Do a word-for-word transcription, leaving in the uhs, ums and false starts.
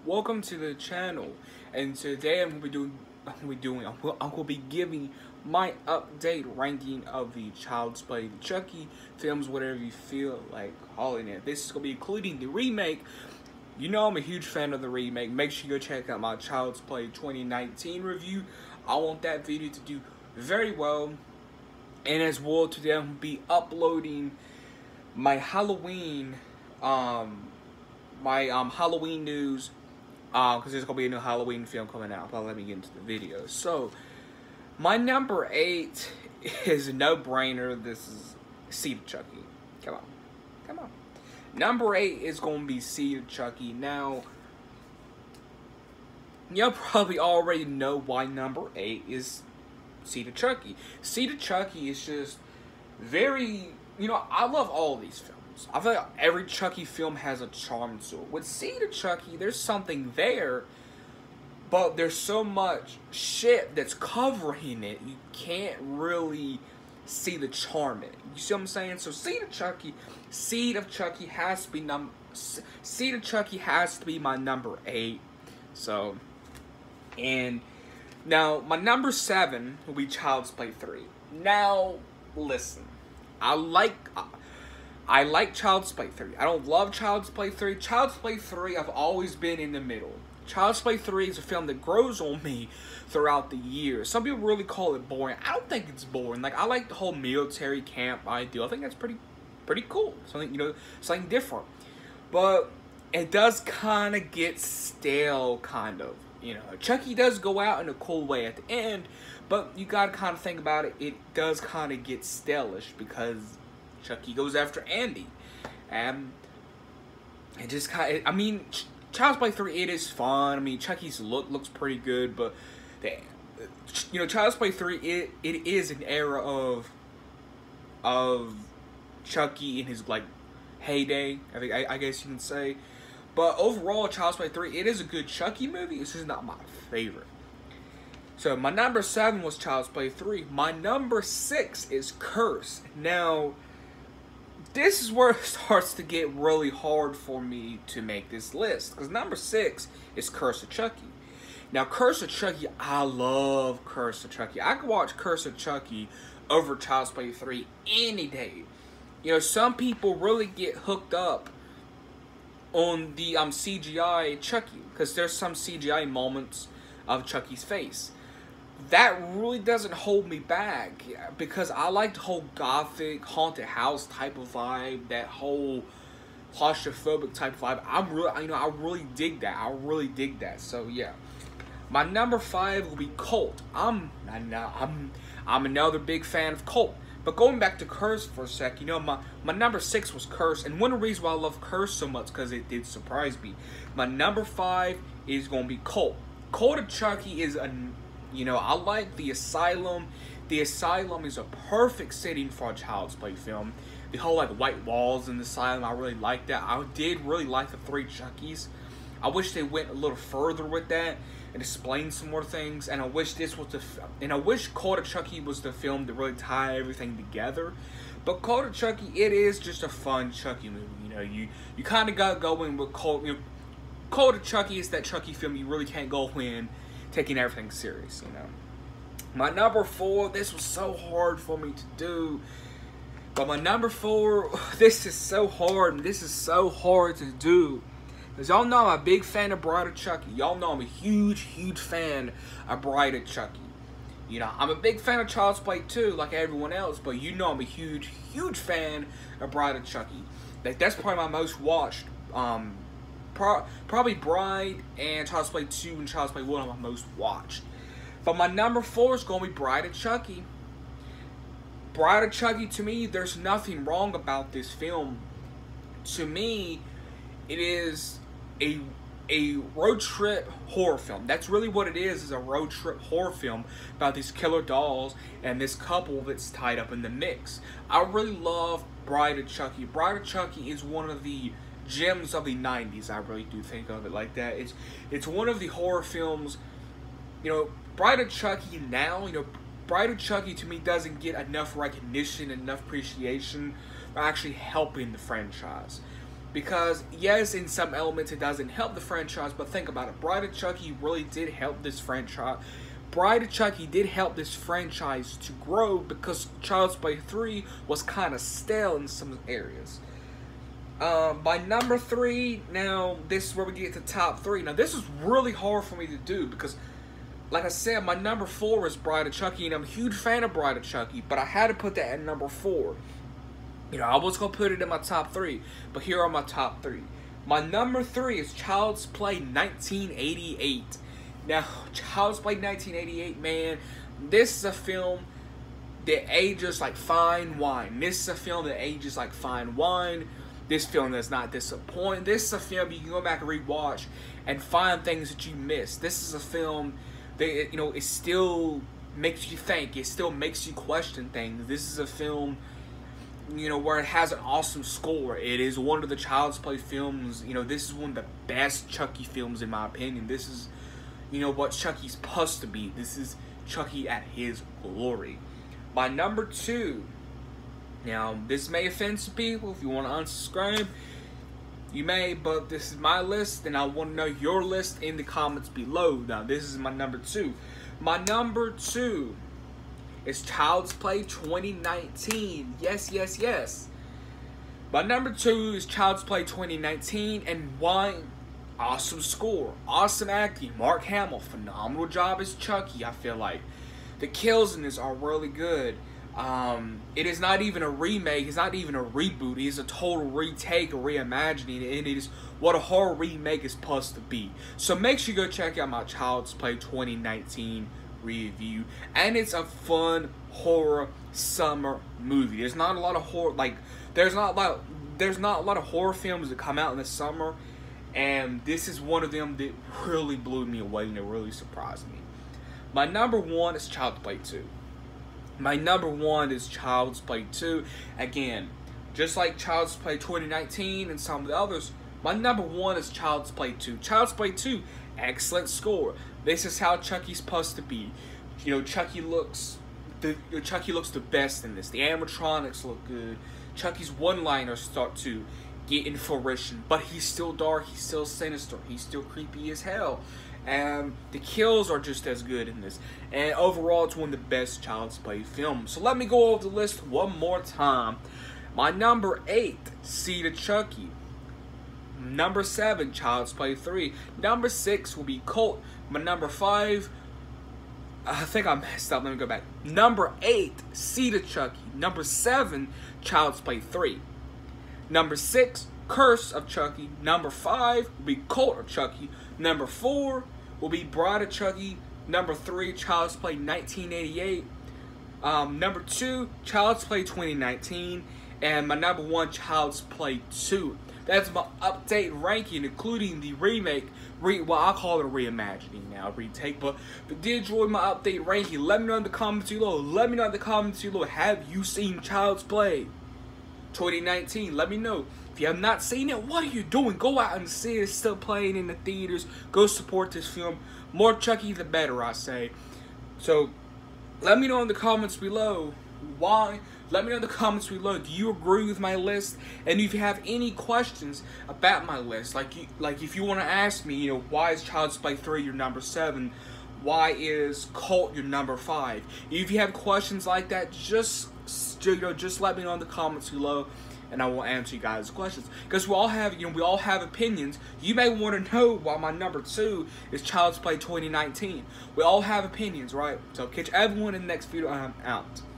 welcome to the channel, and today I'm gonna be doing, I'm gonna be doing, I'm gonna, I'm gonna be giving my update ranking of the Child's Play, the Chucky films, whatever you feel like calling it. This is gonna be including the remake. You know I'm a huge fan of the remake. Make sure you go check out my Child's Play twenty nineteen review. I want that video to do very well, and as well today I'm gonna be uploading my Halloween, um, my um Halloween news. Uh, because there's going to be a new Halloween film coming out. But let me get into the video. So, my number eight is a no-brainer. This is Seed of Chucky. Come on. Come on. Number eight is going to be Seed of Chucky. Now, y'all probably already know why number eight is Seed of Chucky. Seed of Chucky is just very, you know, I love all these films. I feel like every Chucky film has a charm to it. With Seed of Chucky, there's something there, but there's so much shit that's covering it, you can't really see the charm in it. You see what I'm saying? So Seed of Chucky, Seed of Chucky has to be num. Seed of Chucky has to be my number eight. So, and now my number seven will be Child's Play three. Now, listen, I like. Uh, I like Child's Play three. I don't love Child's Play three. Child's Play three, I've always been in the middle. Child's Play three is a film that grows on me throughout the years. Some people really call it boring. I don't think it's boring. Like, I like the whole military camp idea. I think that's pretty pretty cool. Something, you know, something different. But it does kind of get stale, kind of. You know, Chucky does go out in a cool way at the end, but you gotta kind of think about it. It does kind of get stale-ish because Chucky goes after Andy, and it just kind of, I mean, Ch Child's Play three, it is fun. I mean, Chucky's look looks pretty good, but the, you know, Child's Play three, it it is an era of of Chucky in his like heyday. I think I, I guess you can say, but overall, Child's Play three, it is a good Chucky movie. It's just not my favorite. So my number seven was Child's Play three. My number six is Curse. Now, this is where it starts to get really hard for me to make this list. Because number six is Curse of Chucky. Now, Curse of Chucky, I love Curse of Chucky. I could watch Curse of Chucky over Child's Play three any day. You know, some people really get hooked up on the um, C G I Chucky. Because there's some C G I moments of Chucky's face. That really doesn't hold me back, because I like the whole gothic, haunted house type of vibe, that whole claustrophobic type of vibe. I'm really, you know, I really dig that. I really dig that. So yeah, my number five will be Cult. I'm, I'm, I'm another big fan of Cult. But going back to Curse for a sec, you know, my my number six was Curse, and one of the reasons why I love Curse so much because it did surprise me. My number five is gonna be Cult. Cult of Chucky is a You know, I like the Asylum. The Asylum is a perfect setting for a Child's Play film. The whole, like, white walls in the Asylum, I really like that. I did really like the three Chuckies. I wish they went a little further with that and explained some more things. And I wish this was the... And I wish Cult of Chucky was the film to really tie everything together. But Cult of Chucky, it is just a fun Chucky movie. You know, you, you kind of got going with Cult... You know, Cult of Chucky is that Chucky film you really can't go in taking everything serious, you know. My number four, this was so hard for me to do. But my number four, this is so hard. This is so hard to do. Because y'all know I'm a big fan of Bride of Chucky. Y'all know I'm a huge, huge fan of Bride of Chucky. You know, I'm a big fan of Child's Play too, like everyone else. But you know I'm a huge, huge fan of Bride of Chucky. Like, that's probably my most watched. Um, Pro probably Bride and Child's Play two and Child's Play one are my most watched. But my number four is going to be Bride of Chucky. Bride of Chucky, to me, there's nothing wrong about this film. To me, it is a, a road trip horror film. That's really what it is, is a road trip horror film about these killer dolls and this couple that's tied up in the mix. I really love Bride of Chucky. Bride of Chucky is one of the gems of the nineties. I really do think of it like that. It's it's one of the horror films, you know. Bride of Chucky now, you know, Bride of Chucky to me doesn't get enough recognition, enough appreciation for actually helping the franchise. Because, yes, in some elements it doesn't help the franchise, but think about it. Bride of Chucky really did help this franchise. Bride of Chucky did help this franchise to grow because Child's Play three was kind of stale in some areas. Um, by number three, now, this is where we get to top three. Now, this is really hard for me to do because, like I said, my number four is Bride of Chucky, and I'm a huge fan of Bride of Chucky, but I had to put that at number four. You know, I was going to put it in my top three, but here are my top three. My number three is Child's Play nineteen eighty-eight. Now, Child's Play nineteen eighty-eight, man, this is a film that ages like fine wine. This is a film that ages like fine wine. This film does not disappoint. This is a film you can go back and rewatch and find things that you missed. This is a film that, you know, it still makes you think. It still makes you question things. This is a film, you know, where it has an awesome score. It is one of the Child's Play films. You know, this is one of the best Chucky films in my opinion. This is, you know, what Chucky's supposed to be. This is Chucky at his glory. My number two. Now, this may offend some people. If you want to unsubscribe, you may, but this is my list, and I want to know your list in the comments below. Now, this is my number two. My number two is Child's Play twenty nineteen. Yes, yes, yes. My number two is Child's Play twenty nineteen, and why? Awesome score, awesome acting. Mark Hamill, phenomenal job as Chucky, I feel like. The kills in this are really good. Um, it is not even a remake, it's not even a reboot, it is a total retake, a reimagining, and it is what a horror remake is supposed to be. So make sure you go check out my Child's Play twenty nineteen review, and it's a fun horror summer movie. There's not a lot of horror, like, there's not a lot, there's not a lot of horror films that come out in the summer, and this is one of them that really blew me away and it really surprised me. My number one is Child's Play two. My number one is Child's Play two. Again, just like Child's Play twenty nineteen and some of the others, my number one is Child's Play two. Child's Play two, excellent score. This is how Chucky's supposed to be. You know, Chucky looks the Chucky looks the best in this. The animatronics look good. Chucky's one-liners start to get in fruition, but he's still dark, he's still sinister, he's still creepy as hell. And the kills are just as good in this. And overall, it's one of the best Child's Play films. So let me go over the list one more time. My number eight, Seed of Chucky. Number seven, Child's Play three. Number six will be Cult. My number five, I think I messed up. Let me go back. Number eight, Seed of Chucky. Number seven, Child's Play three. Number six, Curse of Chucky. Number five will be Cult of Chucky. Number four will be Bride of Chucky. Number three, Child's Play nineteen eighty-eight. Um, number two, Child's Play twenty nineteen. And my number one, Child's Play two. That's my update ranking, including the remake. Re well, I call it a reimagining now, retake. But if you did enjoy my update ranking, let me know in the comments below. Let me know in the comments below. Have you seen Child's Play twenty nineteen? Let me know. If you have not seen it, what are you doing? Go out and see it. It's still playing in the theaters. Go support this film. More Chucky, the better, I say. So, let me know in the comments below why. Let me know in the comments below. Do you agree with my list? And if you have any questions about my list, like you, like if you want to ask me, you know, why is Child's Play three your number seven? Why is Cult your number five? If you have questions like that, just you know, just let me know in the comments below, and I will answer you guys' questions. Because we all have, you know, we all have opinions. You may want to know why my number two is Child's Play twenty nineteen. We all have opinions, right? So catch everyone in the next video. I'm out.